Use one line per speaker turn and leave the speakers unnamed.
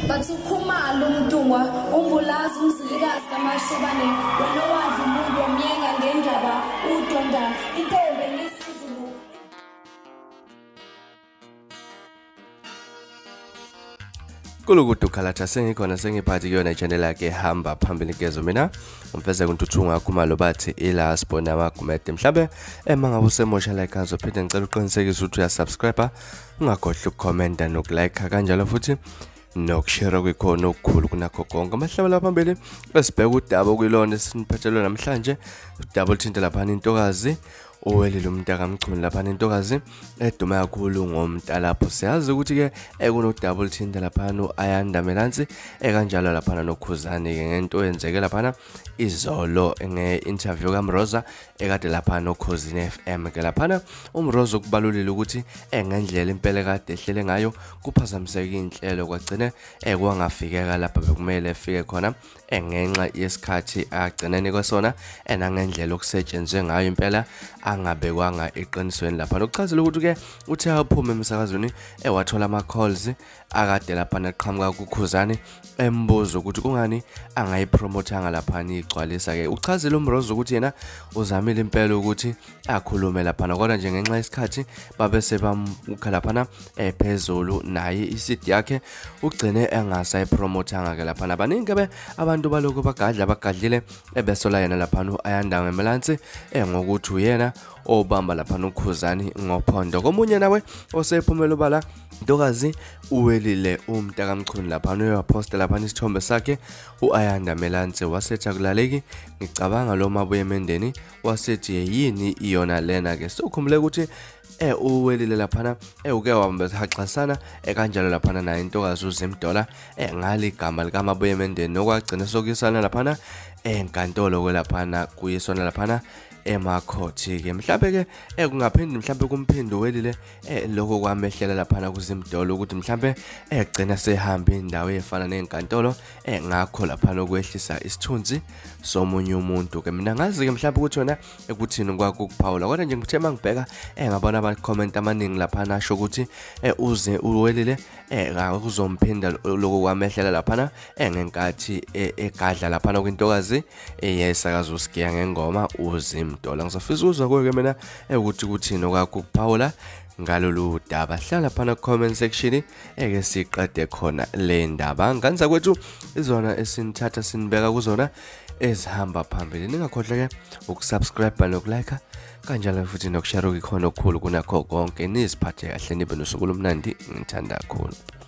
bathi ukhumalo umntungwa umbulazi umzilikazi kamashobane wena wadla umuntu womyenga ngendaba udonda intombe ngesizulu.
Kulukudu khalatha sengikhona sengiphathi kuyona channel yakhe hamba phambili kezo mina umfeze kuntuthunga khumalo bathi ila spona maGumede mhlabe mangabe usemosha like azophinde ngicela uqinisekise ukuthi uyasubscribe ungakhohlwa ukucomment nokulike kanjalo futhi nokushare kwikhona okukhulu kunakho konke amahlaba lapha phambili esibheka udaba okuyilona esiniphethelwe namhlanje udaba oluthinta lapha intokazi uWelile umntaka Mchunu lapha intokazi edume kakhulu ngomnta lapho siyazi ukuthi ke kunodaba oluthinta lapha uAyandamelansi kanjalo lapha noKhuzani ke ngento yenzeke lapha izolo ngeinterview kaMroza ekade lapha noKhuzini FM ke lapha uMroza ukubalulile ukuthi ngendlela impela kade ehlele ngayo kuphazamiseka inhlelo kwagcine kwangafikeka lapha bekumele efike khona ngenxa yesikhathi agcinene kwasona nangendlela okusetshenzwe ngayo impela angabekwanga eqinisweni lapha nokuchazela ukuthi ke uthe aphuma emsakazweni wathola ama calls akade lapha naqhamuka kuKhuzani embuzo ukuthi kungani angayipromothanga lapha igcwalisa ke uchazela uMroza ukuthi yena uzamile impela ukuthi akhulume lapha kodwa nje ngenxa yesikhathi babe sebamukha lapha phezulu naye isidi yakhe ugcine engasayipromothanga ke lapha abaningi ke abantu baloko bagadlile ebesola yena lapha uAyandamelansi ngokuthi uyena obamba lapha noKhuzani ngophondo komunye nawe osephumela ubala intokazi uWelile umntaka Mchunu lapha uyaposta lapha isithombe sakhe uAyandamelansi wasetha kulaleki ngicabanga lo mabuye emendeni wasethi yini iyona lena ke sokhumule ukuthi uWelile lapha uke wabamba haxasana kanjalo lapha naye intokazi uZimdolla ngali igama lika mabuye emendeni nokwagcina sokuyisana lapha enkantolo kwelapha kuyisona lapha emakhothi ke mhlambe ke kungaphindi mhlambe kuMphinde uWelile lokho kwamehlela lapha kuZimdolla ukuthi mhlambe egcina sehamba indawo efana nenkantolo ngakho lapha lokwehlisa isithunzi somunye umuntu ke mina ngazi ke mhlambe ukuthi wena ekuthini kwakuphawula kodwa nje ngithe mangibheka ngabona aba comment amaningi lapha nasho ukuthi uze uWelile uzomphinda lokho kwamehlela lapha ngenkathi egadla lapha kwintokazi yesakaza usigiya ngengoma uZimdolla ngizofisa uzwa kuwe ke mina ukuthi kuthini okwakuphawula ngalolu daba hlala phana comment section eke siqede khona le ndaba nganza kwethu izona esinithatha sinibeka kuzona ezihamba phambili ningakhohle ke ukusubscribe nokulike kanjalo futhi nokushare ikhona okukhulu kunakho konke niziphathe kahle nibe nosuku lomnandi ngithanda kakhulu.